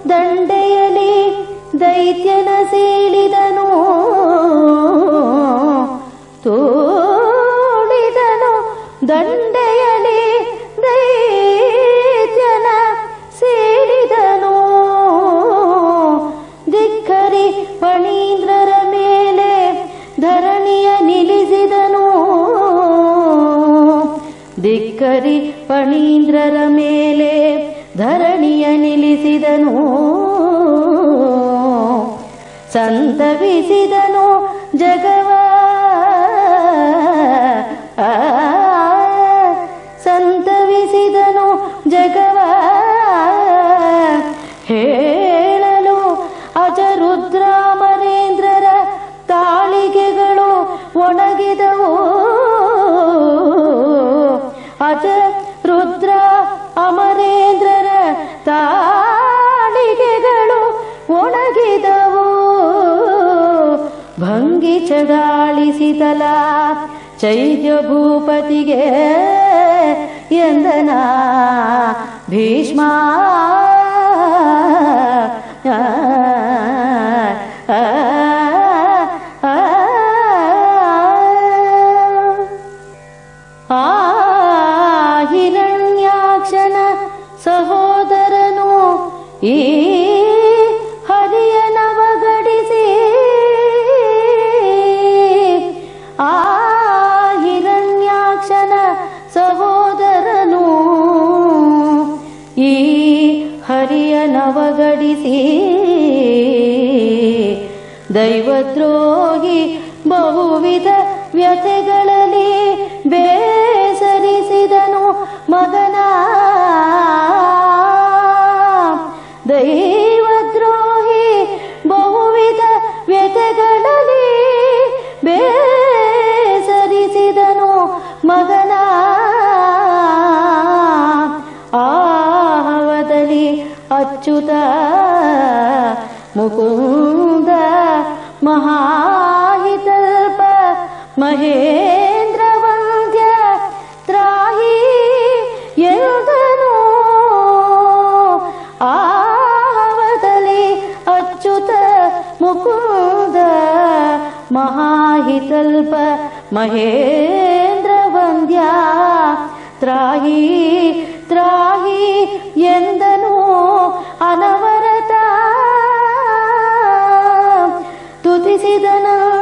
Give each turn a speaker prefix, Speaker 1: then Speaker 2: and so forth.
Speaker 1: ದಂಡೆಯಲಿ ದೈತ್ಯನ ಸೀಳಿದನು ತೋಳಿದನು ದಂಡೆಯಲಿ ದೈತ್ಯನ ಸೀಳಿದನು ಧಿಕ್ಕರಿ ಫಣೀಂದ್ರರ ಮೇಲೆ ಧರಣಿಯ ನಿಲ್ಲಿಸಿದನು ಧಿಕ್ಕರಿ ಫಣೀಂದ್ರರ ಮೇಲೆ ಧರಣಿಯ ನಿಲ್ಲಿಸಿದನು ಸಂತವಿಸಿದನು ಜಗವ ಸಂತವಿಸಿದನು ಜಗವ ಹೇಳಲು ಅಜರುದ್ರಾಮರೇಂದ್ರರ ತಾಳಿಗೆಗಳು ಒಣಗಿದವು ಅಜ ರುದ್ರ ಅಮರೇಂದ್ರರ ತಾಳಿಗೆಗಳು ಒಣಗಿದವು ಭಂಗಿ ಚಡಾಳಿಸಿದಲ ಚೈತ್ಯ ಭೂಪತಿಗೆ ಎಂದನ ಭೀಷ್ಮ ಹಿರಣ್ಯಾಕ್ಷನ ಸಹೋದರನು ಈ ಹರಿಯ ನವಗಡಿಸಿ ಆ ಹಿರಣ್ಯಾಕ್ಷನ ಸಹೋದರನು ಈ ಹರಿಯ ನವಗಡಿಸಿ ದೈವದ್ರೋಹಿ ಬಹುವಿಧ ವ್ಯಥೆಗಳಲ್ಲಿ ಬೇಸರಿಸಿದನು ಮಗನ ದೈವದ್ರೋಹಿ ಬಹುವಿಧ ವ್ಯಥೆಗಳಲ್ಲಿ ಬೇಸರಿಸಿದನು ಮಗನ ಆಹವದಲ್ಲಿ ಅಚ್ಯುತ ಮುಕುಂದ ಮಹಾಹಿತಲ್ಪ ಮಹೇಂದ್ರ ವಂದ್ಯ ತ್ರಾಹಿ ಎಂದನು ಆಹವದಲ್ಲಿ ಅಚ್ಯುತ ಮುಕುಂದ ಮಹಾಹಿತಲ್ಪ ಮಹೇಂದ್ರ ವಂದ್ಯ ತ್ರಾಹಿ ತ್ರಾಹಿ ಎಂದನು ಅನವರತ ತುತಿಸಿದನು